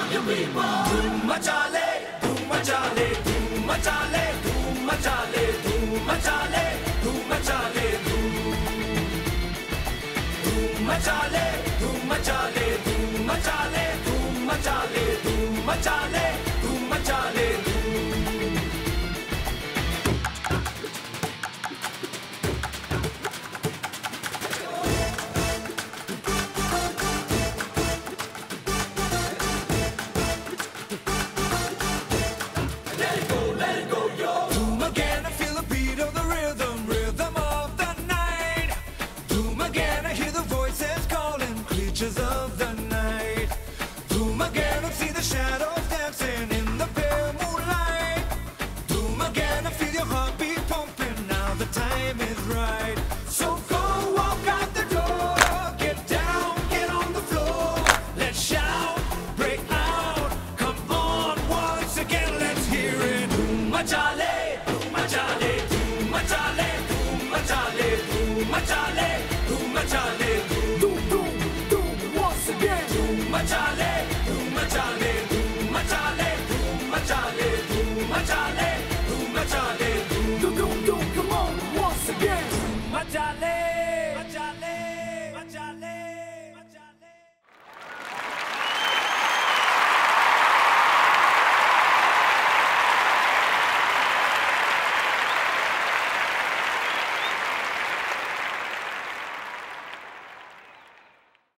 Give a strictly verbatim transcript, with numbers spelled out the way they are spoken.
you people. धूम मचा ले, धूम मचा ले, धूम मचा ले, धूम मचा ले, धूम मचा ले, धूम मचा ले, धूम मचा ले, धूम मचा ले, धूम मचा ले, धूम मचा ले, धूम मचा ले, धूम मचा ले, धूम of the night. Doom again, I see the shadows dancing in the pale moonlight. Doom again, I feel your heartbeat pumping. Now the time is right. So go walk out the door, get down, get on the floor. Let's shout, break out. Come on, once again, let's hear it. Doom machale, doom machale, doom machale, doom machale, doom machale, doom machale, doom doom. Machale, machale, machale, machale, machale, machale.